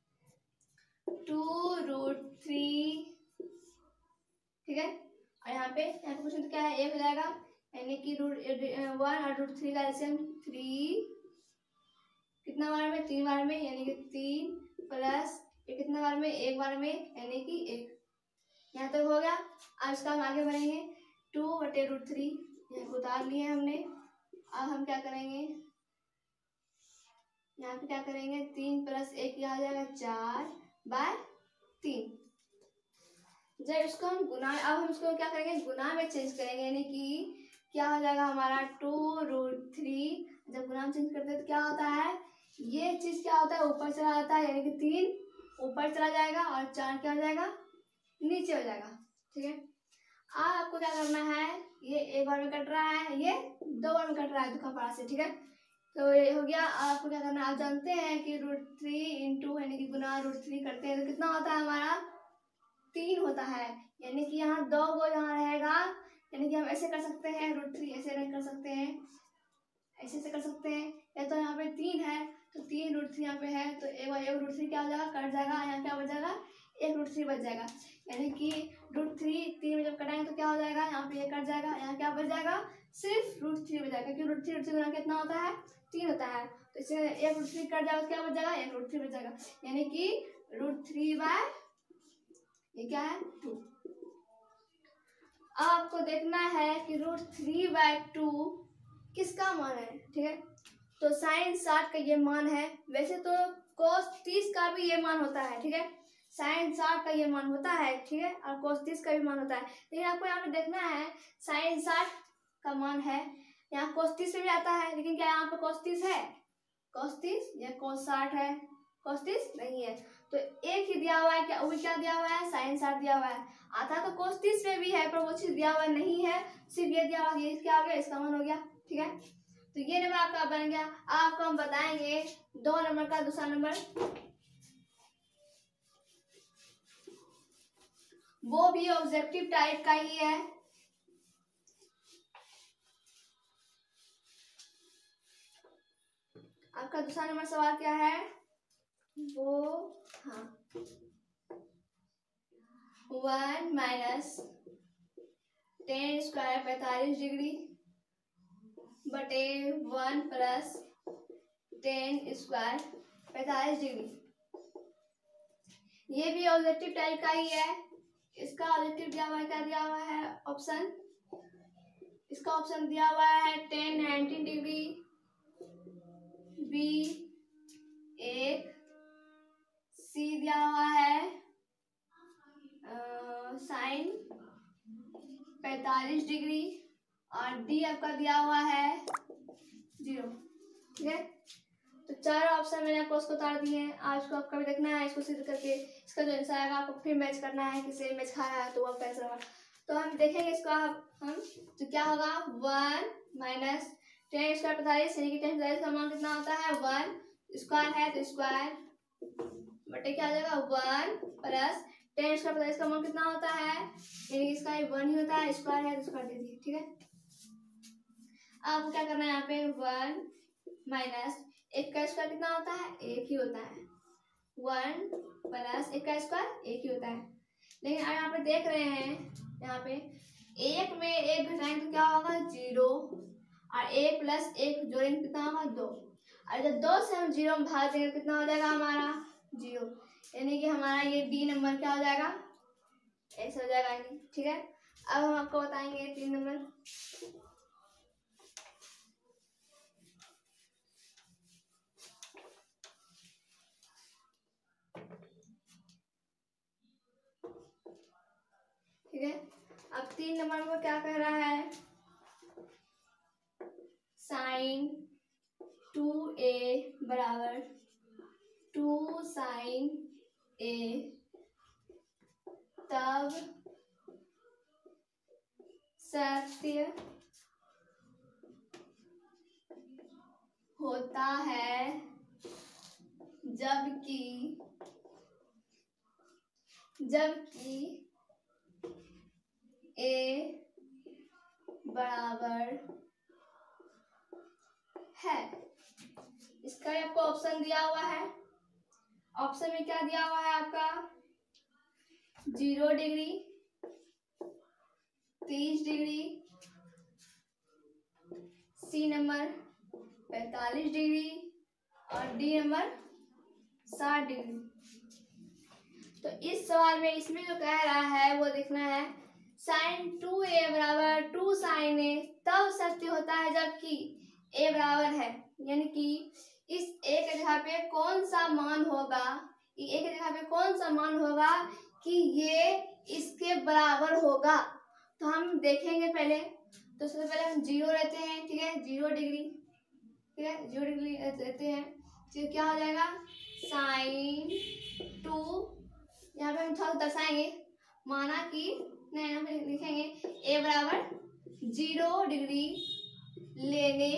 टू रूट थ्री, ठीक है, और यहाँ पे यहाँ पे क्वेश्चन तो क्या है, एक हो जाएगा, यानी कि रूट वन और रूट थ्री का एलसीएम थ्री, कितना बार में, तीन बार में, यानी कि तीन प्लस ये कितना बार में, एक बार में, यानी कि एक। यहाँ तक हो गया। अब इसका हम आगे बढ़ेंगे, टू बटे रूट थ्री यहाँ उतार लिए हमने। अब हम क्या करेंगे, यहाँ पे क्या करेंगे, तीन प्लस एक क्या हो जाएगा, चार बाय तीन। जब इसको हम गुना, अब हम इसको क्या करेंगे, गुना में चेंज करेंगे, यानी कि क्या हो जाएगा हमारा टू रूट थ्री। जब गुना में चेंज करते हैं तो क्या होता है, ये चीज क्या होता है, ऊपर चला जाता है, यानी कि तीन ऊपर चला जाएगा और चार क्या हो जाएगा, नीचे हो जाएगा, ठीक है। अब आपको क्या करना है, ये एक बार में कट रहा है, ये दो बार में कट रहा है दुखा पारा से, ठीक है। तो ये हो गया। आपको क्या करना है, आप जानते हैं कि रूट थ्री इंटू यानी कि गुना रूट थ्री करते हैं तो कितना होता है हमारा तीन होता है, यानी कि यहाँ दो को यहाँ रहेगा, यानी कि हम ऐसे कर सकते हैं रूट थ्री, ऐसे नहीं कर सकते हैं, ऐसे से कर सकते हैं। या तो यहाँ पे तीन है तो तीन रूट थ्री यहाँ पे है, तो एक बार एक रूट थ्री क्या हो जाएगा, कट जाएगा, यहाँ क्या बच जाएगा, एक रूट थ्री बच जाएगा। यानी कि रूट थ्री तीन में जब कटाएंगे तो क्या हो जाएगा, यहाँ पे एक कट जाएगा, यहाँ क्या बच जाएगा, सिर्फ रूट थ्री बच जाएगा, क्योंकि रूट थ्री रूट थ्री गुना कितना होता है, तीन होता है। तो इससे एक रूट थ्री कट जाएगा, क्या बच जाएगा, एक रूट थ्री बच जाएगा, यानी कि रूट थ्री बाय ये क्या है, टू। अब आपको देखना है कि रूट थ्री बाय टू किसका मान है, ठीक है। तो साइन साठ का ये मान है, वैसे तो कोस तीस का भी ये मान होता है, ठीक है, साइन साठ का ये मान होता है, ठीक है, और कोस तीस का भी मान होता है। लेकिन आपको यहाँ पे देखना है साइन साठ का मान है, यहाँ कोस तीस में भी आता है, लेकिन क्या यहाँ पे कोस तीस है, कोस तीस या कोस साठ है, कोस तीस नहीं है, तो एक ही दिया हुआ है, क्या वो क्या दिया हुआ है, साइन साठ दिया हुआ है। आता तो कोस तीस में भी है, पर वो चीज दिया हुआ नहीं है, सिर्फ ये दिया हुआ, ये क्या हो गया, इसका मान हो गया, ठीक है। तो ये नंबर आपका बन गया। आपको हम बताएंगे दो नंबर का दूसरा नंबर, वो भी ऑब्जेक्टिव टाइप का ही है। आपका दूसरा नंबर सवाल क्या है, वो हाँ वन माइनस टेन स्क्वायर पैंतालीस डिग्री बटे वन प्लस टेन स्क्वायर पैंतालीस डिग्री। ये भी ऑब्जेक्टिव टाइप का ही है। इसका ऑब्जेक्टिव दिया हुआ है, क्या दिया हुआ है ऑप्शन, इसका ऑप्शन दिया हुआ है टेन नाइन्टी डिग्री, बी एक, सी दिया हुआ है साइन पैंतालीस डिग्री, और डी आपका दिया हुआ है जीरो, ठीक है। तो चारों ऑप्शन मैंने आपको उसको उतार दिए हैं। आज को आपका भी देखना है, इसको सिद्ध करके इसका जो आंसर आएगा आपको फिर मैच करना है, किसी मैच खा रहा है तो आपका आंसर होगा। तो हम देखेंगे इसको, हम तो क्या होगा, वन माइनस टेन स्क्वायर पैंतालीस, यानी कि टेन पैंतालीस का मान कितना होता है, वन स्क्वायर है तो स्क्वायर बटे क्या आ जाएगा, वन प्लस टेन स्क्वायर पैंतालीस का मान कितना होता है, यानी कि इसका वन ही होता है, स्क्वायर है तो स्क्वायर दे दिए, ठीक है। अब क्या करना है, यहाँ पे वन माइनस एक का स्क्वायर कितना होता है, एक ही होता है, वन प्लस एक का स्क्वायर एक ही होता है। लेकिन अब यहाँ पे देख रहे हैं, यहाँ पे एक में एक घटाएंगे तो क्या होगा, जीरो, और एक प्लस एक जोड़ेंगे कितना होगा, दो, और जब दो से हम जीरो में भाग देंगे कितना हो जाएगा हमारा, जीरो, यानी कि हमारा ये डी नंबर क्या हो जाएगा, ऐसा हो जाएगा, ठीक है। अब हम आपको बताएंगे तीन नंबर, ठीक है। अब तीन नंबर को क्या कह रहा है, साइन टू ए बराबर टू साइन ए, तब सत्य होता है जबकि जबकि ए बराबर है। इसका आपको ऑप्शन दिया हुआ है, ऑप्शन में क्या दिया हुआ है आपका, जीरो डिग्री, तीस डिग्री, सी नंबर पैंतालीस डिग्री, और डी नंबर साठ डिग्री। तो इस सवाल में इसमें जो कह रहा है वो देखना है, साइन टू ए बराबर टू साइन ए तब सत्य होता है जबकि ए बराबर है, यानी कि इस ए के जगह पे कौन सा मान होगा, ए के जगह पे कौन सा मान होगा कि ये इसके बराबर होगा। तो हम देखेंगे पहले, तो सबसे पहले हम जीरो लेते हैं, ठीक है, जीरो डिग्री, ठीक है, जीरो डिग्री लेते हैं, तो क्या हो जाएगा, साइन टू, यहाँ पे हम थोड़ा दर्शाएंगे, माना कि नहीं, यहाँ पे लिखेंगे ए बराबर जीरो डिग्री लेने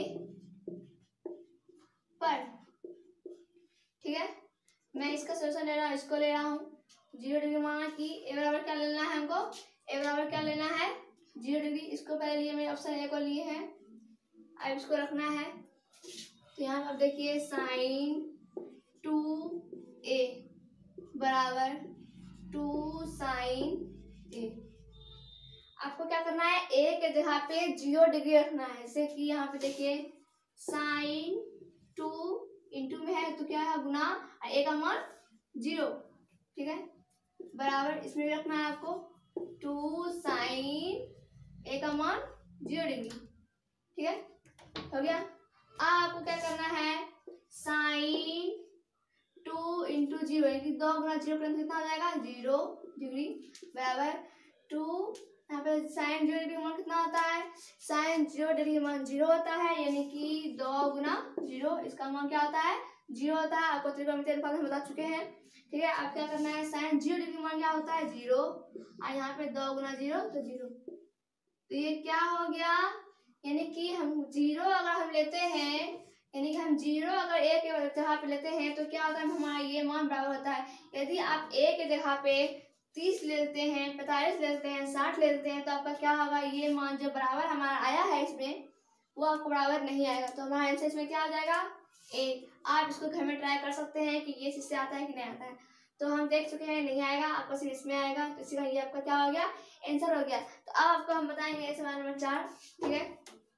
पर, ठीक है। मैं इसका सोल्यूशन ले रहा हूँ, इसको ले रहा हूँ, जीरो डिग्री माना कि ए बराबर क्या लेना है हमको, ए बराबर क्या लेना है जीरो डिग्री। इसको पहले लिए मैंने ऑप्शन ए को लिए है, अब इसको रखना है। तो यहाँ पर देखिए साइन टू ए बराबर टू साइन ए। आपको क्या करना है, ए के जगह पे जीरो डिग्री रखना है। जैसे कि यहाँ पे देखिए साइन टू इंटू में है तो क्या है गुना, ए का मान जीरो, ठीक है, बराबर इसमें भी रखना है आपको टू साइन ए का मान जीरो डिग्री, ठीक है, हो गया। अब आपको क्या करना है, साइन टू इंटू जीरो यानी दो गुना जीरो करेंगे कितना हो जाएगा जीरो डिग्री बराबर टू, यहाँ पे साइन जीरो डिग्री मान कितना होता है, साइन जीरो डिग्री मान जीरो होता है यानी कि दो गुना जीरो इसका मान क्या होता है जीरो होता है। आपको त्रिकोणमितीय अनुपात हम बता चुके हैं, ठीक है। अब क्या करना है, साइन जीरो डिग्री मान क्या होता है जीरो, और यहाँ पे दो गुना जीरो तो जीरो, तो ये क्या हो गया, यानी कि हम जीरो अगर हम लेते हैं यानी कि हम जीरो अगर ए के जगह पे लेते हैं तो क्या होता है हमारा ये मान बराबर होता है। यदि आप ए के जगह पे तीस लेते हैं, पैंतालीस लेते हैं, साठ लेते हैं तो आपका क्या होगा, ये मान जो बराबर हमारा आया है इसमें वो आपको बराबर नहीं आएगा। तो हमारा आंसर इसमें क्या आ जाएगा ए। आप इसको घर में ट्राई कर सकते हैं कि ये इससे आता है कि नहीं आता है। तो हम देख चुके हैं नहीं आएगा, आपका सिर्फ इसमें आएगा, तो इसी का ये आपका क्या हो गया आंसर हो गया। तो अब आपको हम बताएंगे सवाल नंबर चार, ठीक है।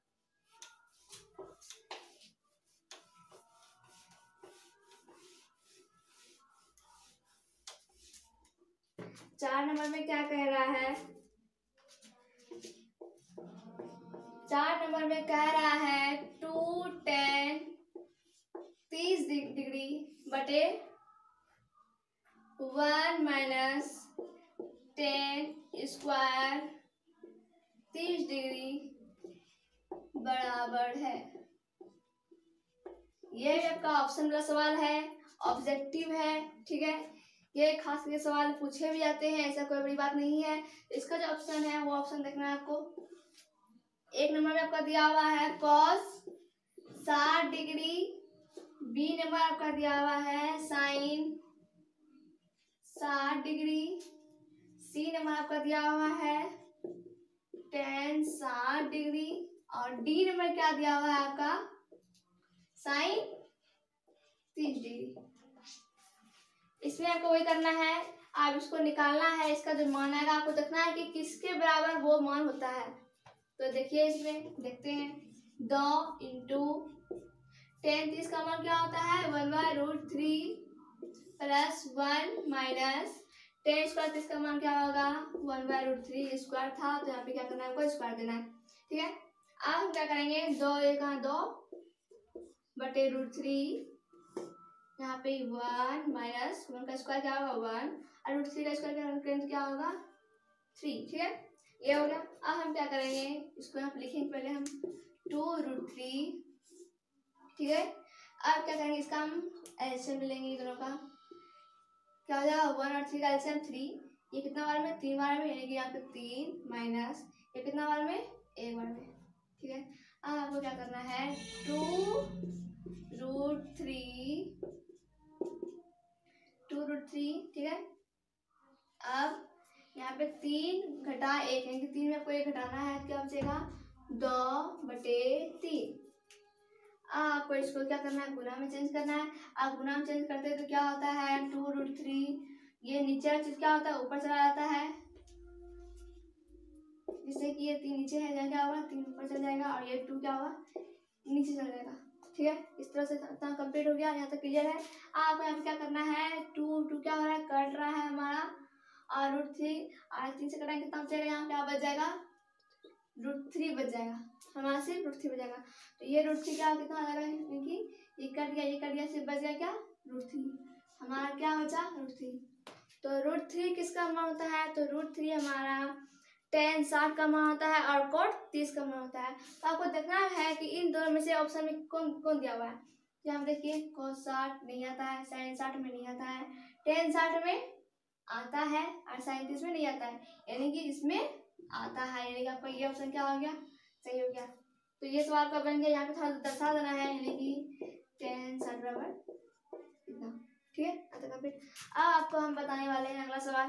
चार नंबर में क्या कह रहा है, चार नंबर में कह रहा है टू टेन तीस डिग्री बटे वन माइनस टेन स्क्वायर तीस डिग्री बराबर है। यह आपका ऑप्शन वाला सवाल है, ऑब्जेक्टिव है, ठीक है। ये खास करके सवाल पूछे भी जाते हैं, ऐसा कोई बड़ी बात नहीं है। इसका जो ऑप्शन है वो ऑप्शन देखना है आपको। एक नंबर में आपका दिया हुआ है कॉस साठ डिग्री, बी नंबर आपका दिया हुआ है साइन साठ डिग्री, सी नंबर आपका दिया हुआ है टेन साठ डिग्री, और डी नंबर क्या दिया हुआ है आपका साइन तीस डिग्री। इसमें आपको वही करना है, आप इसको निकालना है, इसका जो मान आएगा आपको देखना है कि किसके बराबर वो मान होता है। तो देखिए इसमें देखते हैं दो इंटू टेन तीस का मान क्या होता है one by root three plus one minus tan square तीस का मान क्या होगा one by root three square था, तो यहाँ पे क्या करना है आपको स्क्वायर देना है, ठीक है। अब हम क्या करेंगे दो एक दो बटे रूट थ्री, यहाँ पे वन माइनस वन का स्क्वायर क्या होगा वन और रूट थ्री का स्क्वायर करेंगे क्या होगा थ्री, ठीक है, ये हो गया। अब हम क्या करेंगे इसको यहाँ पे लिखेंगे पहले हम टू रूट थ्री, ठीक है। अब क्या करेंगे इसका हम एलसीएम लेंगे, दोनों का क्या हो जाएगा वन और थ्री का एलसीएम थ्री, ये कितना बार में तीन बार में, यानी कि यहाँ पे तीन माइनस ये कितना बार में एक बार में, ठीक है। अब आपको क्या करना है two root three two root three, ठीक है। अब यहाँ पे तीन घटा एक यानी कि तीन में आपको एक घटाना है, क्या बचेगा दो बटे तीन। आपको इसको क्या करना है गुना में चेंज करना है। आप गुना में चेंज करते हैं तो क्या होता है टू रूट थ्री, ये नीचे वाला चीज क्या होता है ऊपर चला जाता है, जिससे कि ये तीन नीचे है क्या होगा तीन ऊपर चल जाएगा और ये टू क्या होगा नीचे चल जाएगा, ठीक है। इस तरह से इतना कंप्लीट हो गया, यहाँ तक क्लियर है। आपको यहाँ पे क्या करना है टू टू क्या हो रहा है कट रहा है हमारा, और रूट थ्री और तीन से कटाएंगे कितना बचेगा, यहाँ क्या बच जाएगा रूट थ्री बच जाएगा हमारा, सिर्फ रूट थ्री बच जाएगा। तो ये रूट थ्री क्या कितना आ जाएगा, क्योंकि ये कट गया ये कट गया सिर्फ बच गया क्या रूट थ्री, हमारा क्या बचा रूट थ्री। तो रूट थ्री किसका मान होता है, तो रूट थ्री हमारा टेन साठ का मान होता है और कोट तीस का मान होता है। तो आपको देखना है कि इन दोनों में से ऑप्शन में कौन कौन दिया हुआ है। यहाँ देखिए कोस साठ नहीं आता है, साइन साठ में नहीं आता है, टेन साठ में आता है और साइन तीस में नहीं आता है, यानी कि इसमें आता है, यानी कि आपका ये ऑप्शन क्या हो गया सही हो गया। तो ये सवाल का बन गया, यहाँ पे थोड़ा दर्शा देना है, यानी कि टेन साठ बराबर इतना, ठीक है, अब तक कंप्लीट। अब आपको हम बताने वाले हैं अगला सवाल।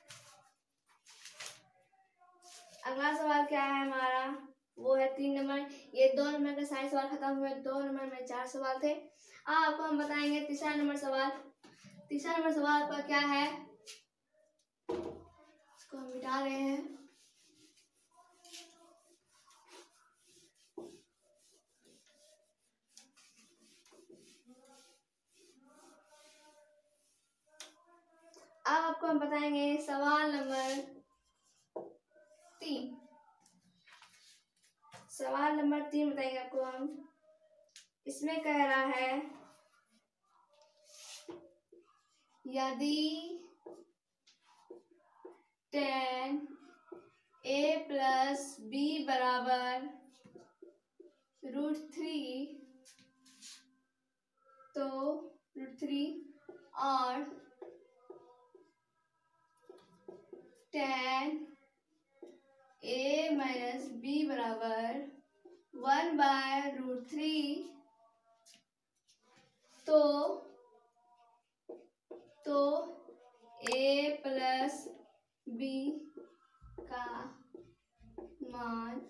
अगला सवाल क्या है हमारा, वो है तीन नंबर। ये दो नंबर के सारे सवाल खत्म हुए, दो नंबर में चार सवाल थे। अब आपको हम बताएंगे तीसरा नंबर सवाल। तीसरा नंबर सवाल आपका क्या है, इसको हम मिटा रहे हैं। अब आपको हम बताएंगे सवाल नंबर तीन। सवाल नंबर तीन बताएंगे आपको हम। इसमें कह रहा है यदि टेन ए प्लस बी बराबर रूट थ्री, तो रूट थ्री और टेन ए माइनस बी बराबर वन बाय रूट थ्री, तो तो ए प्लस बी का मान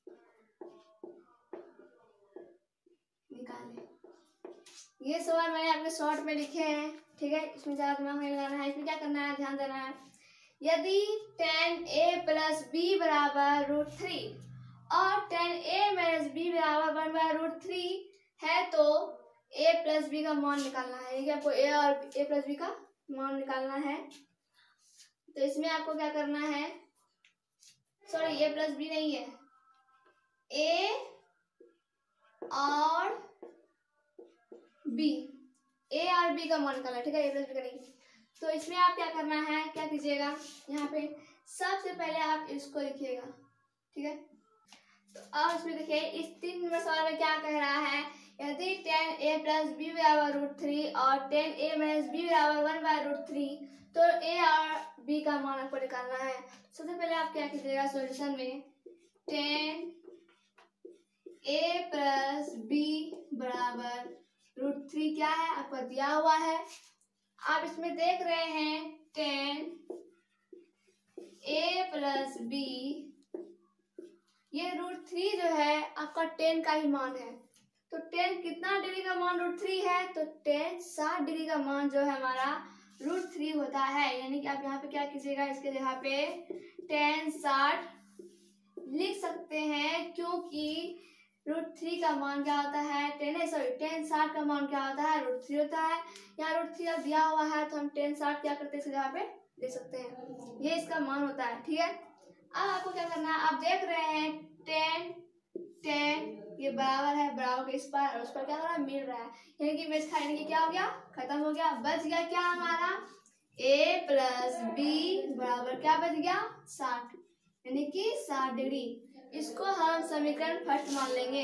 निकालें। ये सवाल मैंने आपके शॉर्ट में लिखे हैं, ठीक है, इसमें ज़्यादा दिमाग नहीं लगाना है। इसमें क्या करना है, ध्यान देना है। यदि टेन ए प्लस बी बराबर रूट थ्री और टेन ए माइनस बी बराबर वन बाय रूट थ्री है, तो ए प्लस बी का मान निकालना है। यानी कि आपको ए और ए प्लस बी का मान निकालना है। तो इसमें आपको क्या करना है, सॉरी ए प्लस बी नहीं है, ए और बी, ए और बी का मान निकालना है, ठीक है, ए प्लस बी का नहीं। तो इसमें आप क्या करना है, क्या कीजिएगा, यहाँ पे सबसे पहले आप इसको लिखिएगा, ठीक है। तो अब इसमें देखिए, इस तीन नंबर सवाल में क्या कह रहा है, यदि टेन ए प्लस बी बराबर रूट थ्री और टेन ए माइनस बी बराबर वन बाय रूट थ्री, तो ए और बी का मान आपको निकालना है। सबसे पहले आप क्या कीजिएगा, सॉल्यूशन में टेन ए प्लस बी बराबर रूट थ्री क्या है, आपको दिया हुआ है। आप इसमें देख रहे हैं टेन ए प्लस बी, ये रूट थ्री जो है आपका टेन का ही मान है। तो टेन कितना डिग्री का मान रूट थ्री है, तो टेन साठ डिग्री का मान जो है हमारा रूट थ्री होता है। यानी कि आप यहाँ पे क्या कीजिएगा, इसके जगह पे टेन साठ लिख सकते हैं, क्योंकि रूट थ्री का मान क्या होता है, टेन सॉरी टेन साठ का मान क्या होता है, रूट थ्री होता है। यहाँ रूट थ्री दिया हुआ है, तो हम टेन साठ क्या करते हैं, इसके जगह पे लिख सकते हैं, ये इसका मान होता है, ठीक है। अब आपको क्या करना है, आप देख रहे हैं टेन टेन ये बराबर है, बराबर के इस पर और उस पर क्या हो रहा है, मिल रहा है, यानी कि बेस खाने की क्या हो गया, खत्म हो गया। बच गया क्या हमारा, ए प्लस बी बराबर क्या बच गया, साठ, यानी कि साठ डिग्री। इसको हम समीकरण फर्स्ट मान लेंगे।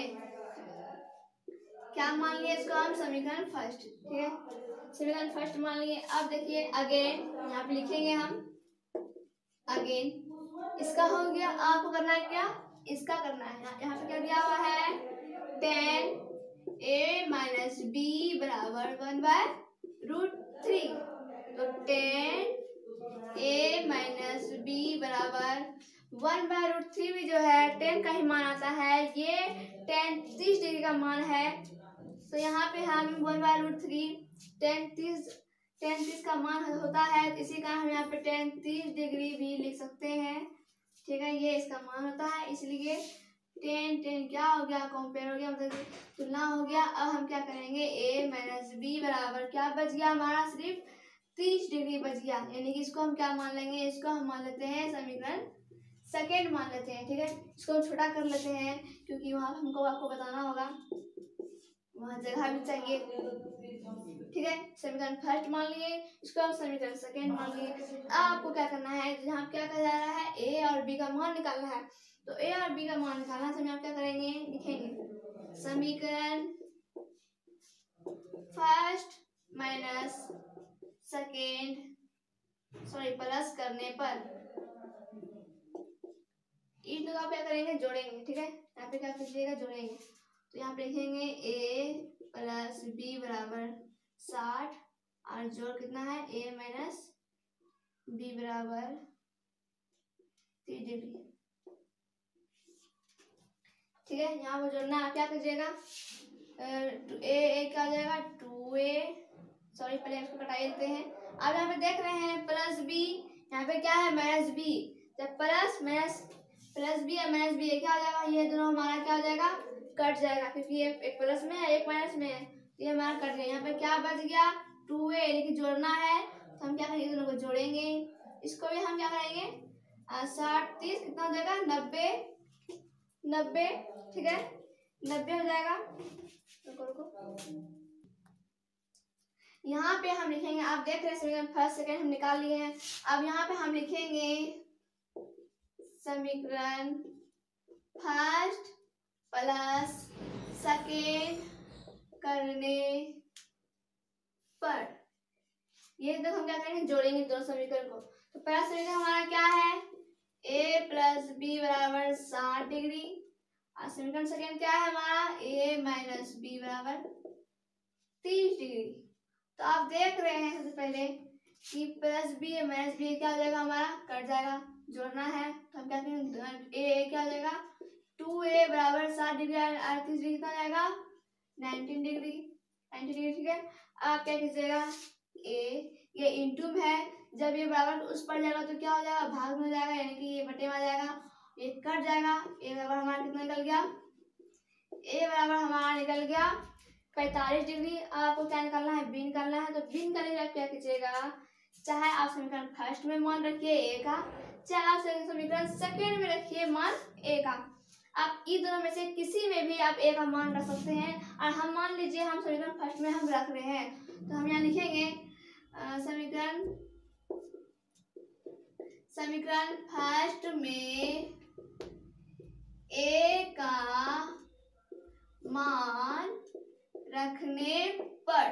क्या मान लिए इसको हम, समीकरण फर्स्ट, ठीक है, समीकरण फर्स्ट मान लिए। अब देखिए अगेन यहाँ पे लिखेंगे हम, अगेन इसका हो गया। आपको करना है क्या, इसका करना है। यहाँ पे क्या दिया हुआ है, टेन ए माइनस बी बराबर वन बाय रूट थ्री, तो टेन ए माइनस बी बराबर वन बाय रूट थ्री भी जो है टेन का ही मान आता है। ये टेन तीस डिग्री का मान है, तो यहाँ पे हम one by root three tan तीस टेन तीस का मान होता है, इसी का हम यहाँ पे टेन तीस डिग्री भी लिख सकते हैं, ठीक है, ये इसका मान होता है। इसलिए टेन टेन क्या हो गया, कंपेयर हो गया, मतलब तुलना हो गया। अब हम क्या करेंगे, ए माइनस बी बराबर क्या बच गया हमारा, सिर्फ तीस डिग्री बच गया। यानी कि इसको हम क्या मान लेंगे, इसको हम मान लेते हैं समीकरण सेकेंड मान लेते हैं, ठीक है। इसको हम छोटा कर लेते हैं, क्योंकि वहाँ हमको आपको बताना होगा, वहाँ जगह भी चाहिए, ठीक है। समीकरण फर्स्ट मान लिए, इसको हम समीकरण सेकेंड मान लिए। अब आपको क्या करना है, जहाँ क्या कहा जा रहा है, ए और बी का मान निकालना है। तो ए और बी का मान निकालना है, आप क्या करेंगे, लिखेंगे समीकरण first minus second sorry plus करने पर इन दोनों क्या करेंगे, जोड़ेंगे, ठीक है। यहाँ पे क्या कीजिएगा, जोड़ेंगे। तो यहाँ पे लिखेंगे ए प्लस बी बराबर साठ और जोड़ कितना है ए माइनस बी बराबर तीस डिग्री। ठीक है, यहाँ पर जोड़ना आप क्या कीजिएगा, ए ए क्या हो जाएगा टू ए, सॉरी पहले इसको कटा देते हैं। अब यहाँ पे देख रहे हैं प्लस बी, यहाँ पे क्या है माइनस बी, जब प्लस माइनस प्लस बी और माइनस बी क्या हो जाएगा, ये दोनों हमारा क्या हो जाएगा कट जाएगा, क्योंकि ये एक प्लस में है एक माइनस में है, ये हमारा कट गया। यहाँ पे क्या बच गया टू ए, यानी कि जोड़ना है तो हम क्या करेंगे दोनों को जोड़ेंगे। इसको भी हम क्या करेंगे साठ तीस कितना हो जाएगा नब्बे, नब्बे ठीक है नब्बे हो जाएगा। रुको रुको यहाँ पे हम लिखेंगे, आप देख रहे हैं समीकरण फर्स्ट सेकंड हम निकाल लिए हैं। अब यहाँ पे हम लिखेंगे समीकरण फर्स्ट प्लस सेकेंड करने पर, ये देखो हम क्या करेंगे जोड़ेंगे दोनों समीकरण को। तो पहला समीकरण हमारा क्या है a प्लस बी बराबर साठ डिग्री, और समीकरण सेकेंड क्या है हमारा a माइनस बी बराबर तीस डिग्री। तो आप देख रहे हैं सबसे पहले कि प्लस बी माइनस बी क्या हो जाएगा हमारा कट जाएगा, जोड़ना है तो हम क्या करेंगे ए क्या हो जाएगा टू ए बराबर साठ डिग्री अड़तीस डिग्री कितना जाएगा नाइनटीन डिग्री नाइनटीन डिग्री। ठीक है, आप क्या कीजिएगा ए ये इंटू में है, जब ये बराबर उस पर जाएगा तो क्या हो जाएगा भाग में हो जाएगा, यानी कि ये बटे में आ जाएगा, ये कट जाएगा। ए बराबर हमारा कितना निकल गया, ए बराबर हमारा निकल गया पैंतालीस डिग्री। आपको क्या निकालना है बी निकालना है, तो बी निकालने के लिए क्या कीजिएगा, चाहे आप समीकरण फर्स्ट में मान रखिए ए का, चाहे आप समीकरण सेकेंड में रखिए मान ए का, आप इन दोनों में से किसी में भी आप ए का मान रख सकते हैं। और हम मान लीजिए हम समीकरण फर्स्ट में हम रख रहे हैं, तो हम यहाँ लिखेंगे समीकरण समीकरण फर्स्ट में ए का मान रखने पर,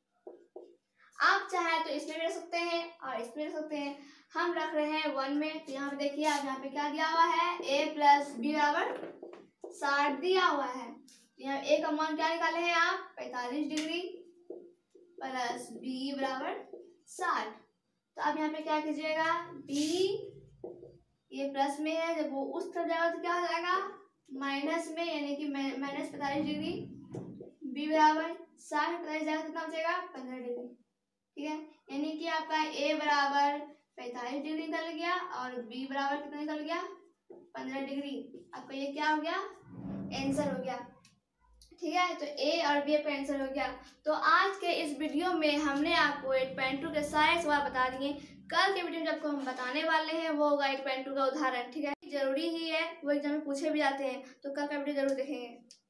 आप चाहे तो इसमें भी रख सकते हैं और इसमें रख सकते हैं। हम रख रहे हैं वन में, तो यहाँ पे देखिए आप यहाँ पे क्या दिया हुआ है a प्लस बी बराबर साठ दिया हुआ है। यहाँ a का मान क्या निकाले हैं आप पैंतालीस डिग्री प्लस b बराबर साठ। तो अब यहाँ पे क्या कीजिएगा b ये प्लस में है, जब वो उस तरफ जाएगा तो क्या हो जाएगा माइनस में, यानी कि माइनस पैंतालीस डिग्री, b बराबर साठ पैंतालीस जाएगा कितना बचेगा पंद्रह डिग्री। ठीक है, यानी कि आपका a बराबर पैंतालीस डिग्री निकल गया और b बराबर कितना निकल गया पंद्रह डिग्री। आपका ये क्या हो गया आंसर हो गया। ठीक है, तो a और b का आंसर हो गया। तो आज के इस वीडियो में हमने आपको एट पॉइंट टू के सारे सवाल बता दिए। कल के वीडियो में आपको हम बताने वाले हैं वो होगा एट पॉइंट टू का उदाहरण। ठीक है, जरूरी ही है, वो एग्जाम में पूछे भी जाते हैं, तो कल का वीडियो जरूर देखेंगे।